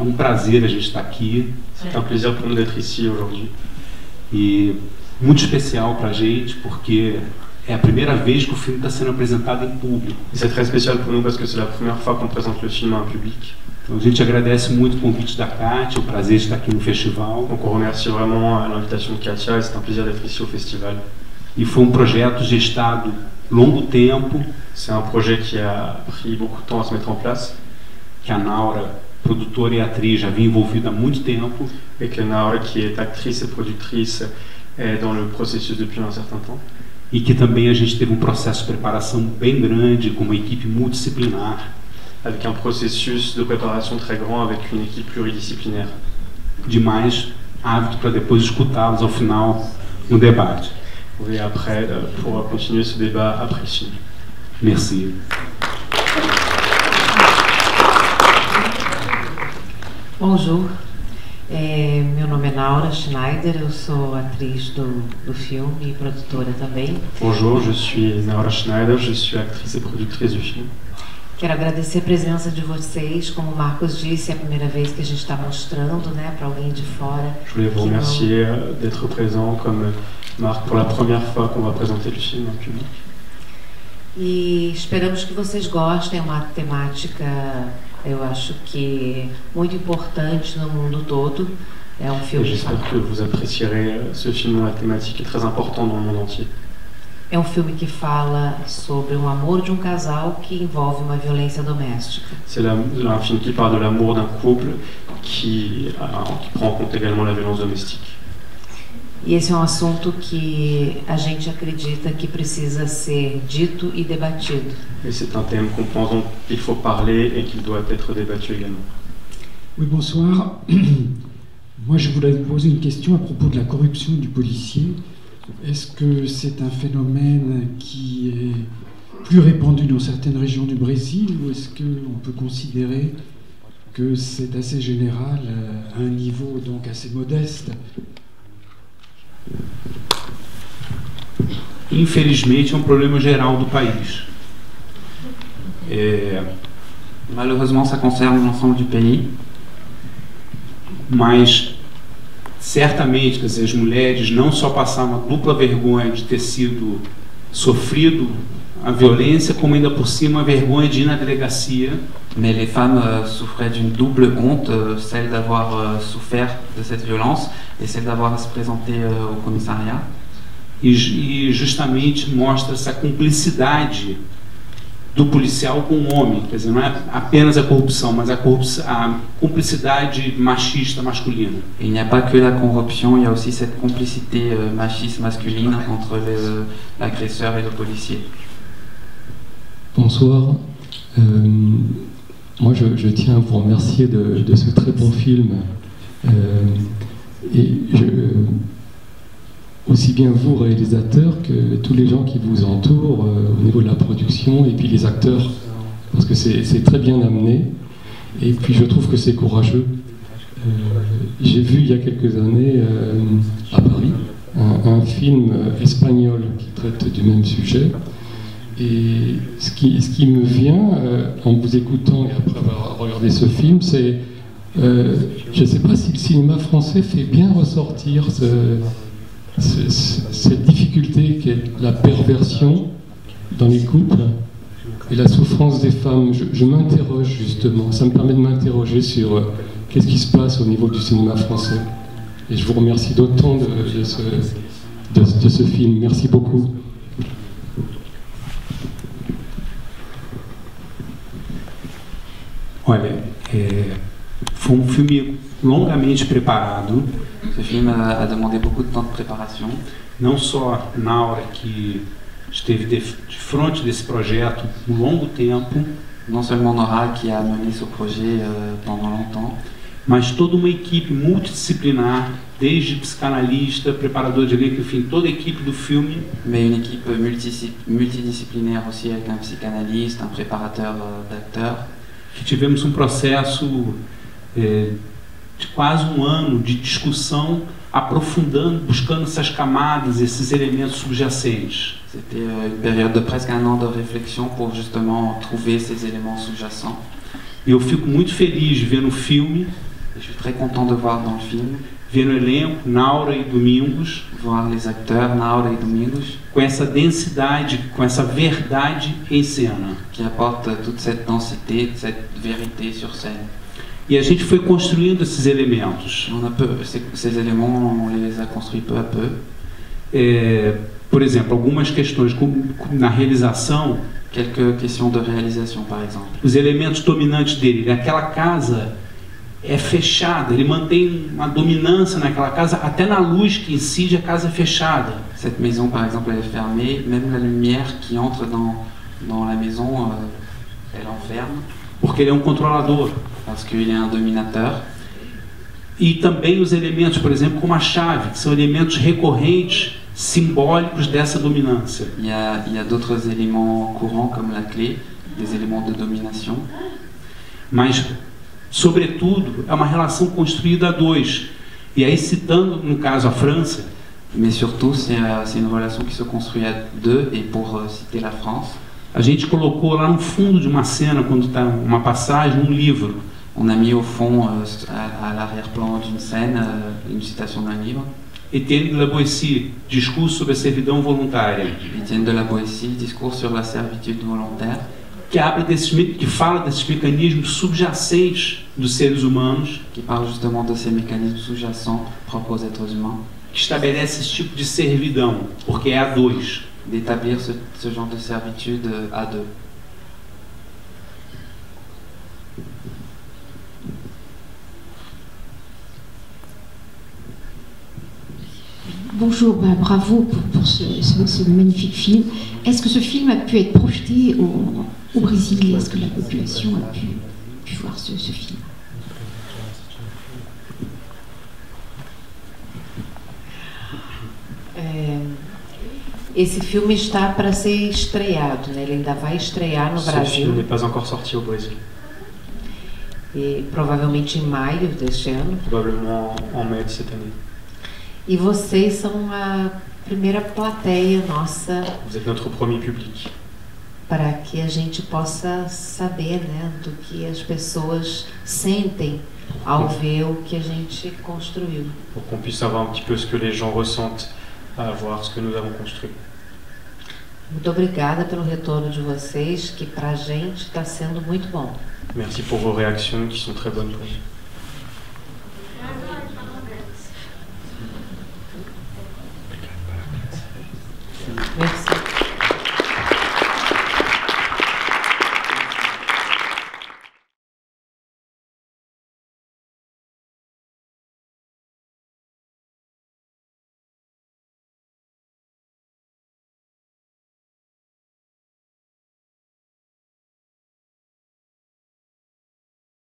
prazer a gente estar aqui. C'est un plaisir pour nous d'être ici aujourd'hui. E muito especial para a gente, porque é a primeira vez que o filme está sendo apresentado em público. Et c'est très spécial pour nous parce que c'est la première fois qu'on présente le film à un public. Então a gente agradece muito o convite da Kátia, o prazer de estar aqui no festival. Donc on remercie vraiment l'invitation de Katia et c'est un plaisir d'être ici au festival. E foi um projeto gestado longo tempo, C'est un projet qui a pris beaucoup de temps à se mettre en place que a Naura, produtora e atriz, já vinha envolvida há muito tempo. et que Naura, qui est actrice et productrice, est dans le processus depuis un certain temps. E que também a gente teve um processo de preparação bem grande, com uma equipe multidisciplinar, Avec un processus de préparation très grand avec une équipe pluridisciplinaire. demais ávido para depois escutá-los ao final no debate. Et après, pour continuer ce débat après le film. Merci. Bonjour, meu nome é Naura Schneider, eu sou atriz do filme e produtora também. Bonjour, je suis Naura Schneider, je suis actrice et productrice du film. Quero agradecer a presença de vocês, como o Marcos disse, é a primeira vez que a gente está mostrando, né, para alguém de fora. Je voulais vous remercier d'être présent comme Marc pour la première fois qu'on va présenter le film en public. E esperamos que vocês gostem, é uma temática, eu acho que muito importante no mundo todo. É um Et filme. j'espère que vous apprécierez ce film dont la thématique est très importante dans le monde entier. É um filme que fala sobre o amor de um casal que envolve uma violência doméstica. C'est un film qui parle de l'amour d'un couple qui prend en compte également la violence domestique. E esse é um assunto que a gente acredita que precisa ser dito e debatido. Et c'est un thème qu'on pense donc qu'il faut parler et qu'il doit être débattu également. Oui, bonsoir. Moi, je voulais vous poser une question à propos de la corruption du policier. Est-ce que c'est un phénomène qui est plus répandu dans certaines régions du Brésil ou est-ce qu'on peut considérer que c'est assez général à un niveau donc assez modeste? Infelizmente, é um problema geral do país. Malheureusement, ça concerne l'ensemble du pays. Mas, certamente, quer dizer, as mulheres não só passaram uma dupla vergonha de ter sofrido a violência, como ainda por cima a vergonha de ir na delegacia. Mais les femmes souffraient d'une double honte, celle d'avoir souffert de cette violence et celle d'avoir à se présenter au commissariat. E justamente mostra essa cumplicidade do policial com o homem, quer dizer, não é apenas a corrupção, mas a cumplicidade machista masculina. Et il n'y a pas que la corruption, il y a aussi cette complicité machiste masculine entre l'agresseur et le policier. Bonsoir. Moi, je tiens à vous remercier de ce très bon film. Aussi bien vous, réalisateurs, que tous les gens qui vous entourent au niveau de la production, et puis les acteurs, parce que c'est très bien amené. Et puis je trouve que c'est courageux. J'ai vu il y a quelques années à Paris un film espagnol qui traite du même sujet. Et ce qui me vient en vous écoutant et après avoir regardé ce film, c'est je ne sais pas si le cinéma français fait bien ressortir cette difficulté qu'est la perversion dans les couples et la souffrance des femmes. Je m'interroge justement, ça me permet de m'interroger sur qu'est-ce qui se passe au niveau du cinéma français. Et je vous remercie d'autant de ce film. Merci beaucoup. Olha, foi um filme longamente preparado. Ce film a demandé beaucoup de temps de préparation. Não só Naura, que esteve de frente desse projeto por um longo tempo, Non seulement Nora qui a mené ce projet pendant longtemps, mas toda uma equipe multidisciplinar, desde psicanalista, preparador de elenco, enfim, toda a equipe do filme. mais une équipe multidisciplinaire aussi avec un psychanalyste, un préparateur d'acteurs. Tivemos um processo de quase um ano de discussão, aprofundando, buscando essas camadas, esses elementos subjacentes. C'était une période de presque un an de réflexion pour justement trouver ces éléments sous-jacents. E eu fico muito feliz de ver no filme Et je suis très content de voir dans le film, ver no elenco Naura e Domingos voir les acteurs Naura e Domingos, com essa densidade, com essa verdade em cena. qui apportent toute cette densité, cette vérité sur scène. E a gente foi construindo esses elementos. Ces éléments, on les a construits peu à peu. Por exemplo, algumas questões na realização, Quelques questions de réalisation, par exemple. os elementos dominantes dele. Aquela casa é fechada, ele mantém uma dominância naquela casa, até na luz que incide a casa é fechada. Cette maison, par exemple, elle est fermée. Même la lumière qui entre dans la maison, elle enferme. Porque ele é um controlador. Parce qu'il est un dominateur. E também os elementos, por exemplo, como a chave, que são elementos recorrentes, simbólicos dessa dominância. Il y a d'autres éléments courants comme la clé, des éléments de domination. Mas, sobretudo, é uma relação construída a dois. E aí, citando, no caso, a França, Mais surtout, c'est une relation qui se construit à deux. Et pour citer la France, a gente colocou lá no fundo de uma cena, quando está uma passagem, um livro. on a mis au fond, à l'arrière-plan d'une scène, une citation d'un livre. Étienne de la Boétie, discurso sobre a servidão voluntária, Étienne de la Boétie, discours sur la servitude volontaire, que fala desses mecanismos subjacentes dos seres humanos, qui parle justement de ces mécanismes sous-jacents propres aux êtres humains, que estabelece esse tipo de servidão, porque é a dois. d'établir ce genre de servitude à deux. Bonjour, bravo pour ce magnifique film. Est-ce que ce film a pu être projeté au Brésil? Est-ce que la population a pu voir ce film? Esse filme está para ser estreado, né? Ele ainda vai estrear no Ce Brasil. film n'est pas encore sorti au Brésil. E provavelmente em maio deste ano. Probablement en mai de cette année. E vocês são a primeira plateia nossa Vous êtes notre premier public. para que a gente possa saber, né, do que as pessoas sentem ao ver o que a gente construiu. Pour qu'on puisse savoir un petit peu ce que les gens ressentent à voir ce que nous avons construit. Muito obrigada pelo retorno de vocês, que para a gente está sendo muito bom. Merci pour vos réactions qui sont très bonnes pour nous.